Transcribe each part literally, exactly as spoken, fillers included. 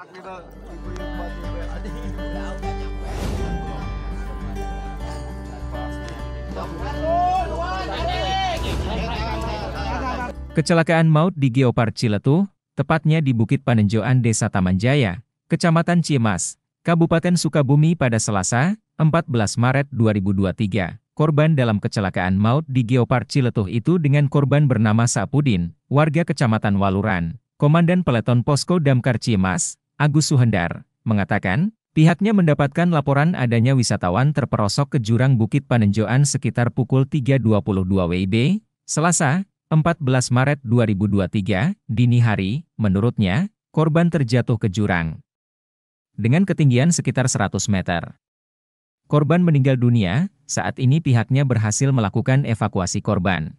Kecelakaan maut di Geopark Ciletuh, tepatnya di Bukit Panenjoan Desa Tamanjaya, Kecamatan Cimas, Kabupaten Sukabumi pada Selasa, empat belas Maret dua ribu dua puluh tiga. Korban dalam kecelakaan maut di Geopark Ciletuh itu dengan korban bernama Sapudin, warga Kecamatan Waluran. Komandan Peleton Posko Damkar Cimas, Agus Suhendar, mengatakan, pihaknya mendapatkan laporan adanya wisatawan terperosok ke jurang Bukit Panenjoan sekitar pukul tiga dua puluh dua W I B, Selasa, empat belas Maret dua ribu dua puluh tiga, dini hari. Menurutnya, korban terjatuh ke jurang dengan ketinggian sekitar seratus meter. Korban meninggal dunia, saat ini pihaknya berhasil melakukan evakuasi korban.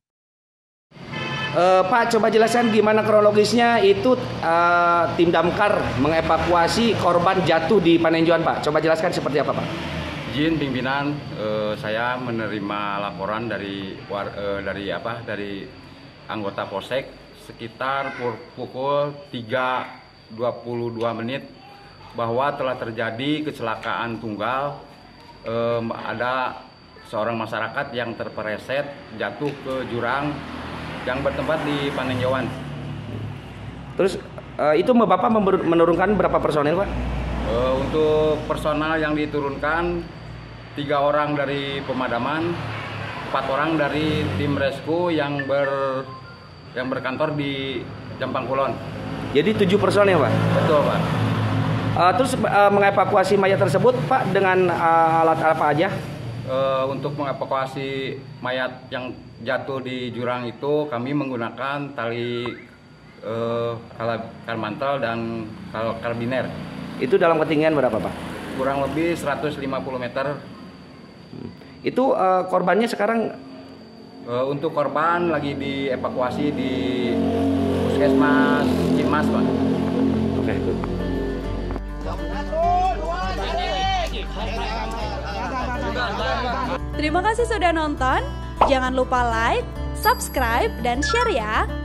Uh, Pak, coba jelaskan gimana kronologisnya itu uh, tim damkar mengevakuasi korban jatuh di Panenjoan, Pak. Coba jelaskan seperti apa, Pak? Izin pimpinan, uh, saya menerima laporan dari uh, dari apa? Dari anggota Polsek sekitar pukul tiga dua puluh dua menit bahwa telah terjadi kecelakaan tunggal. Um, ada seorang masyarakat yang terpeleset jatuh ke jurang yang bertempat di Panenjoan. Terus uh, itu Bapak menurunkan berapa personil, Pak? Uh, untuk personal yang diturunkan tiga orang dari pemadaman, empat orang dari tim rescue yang ber yang berkantor di Jampang Kulon. Jadi tujuh personil, Pak? Betul, Pak. Uh, terus uh, mengevakuasi mayat tersebut, Pak, dengan uh, alat apa aja? Uh, untuk mengevakuasi mayat yang jatuh di jurang itu kami menggunakan tali uh, karmantel dan karabiner. Itu dalam ketinggian berapa, Pak? Kurang lebih seratus lima puluh meter. Itu uh, korbannya sekarang? Uh, untuk korban lagi dievakuasi di Puskesmas Cimas, Pak. Oke. Terima kasih sudah nonton. Jangan lupa like, subscribe, dan share ya.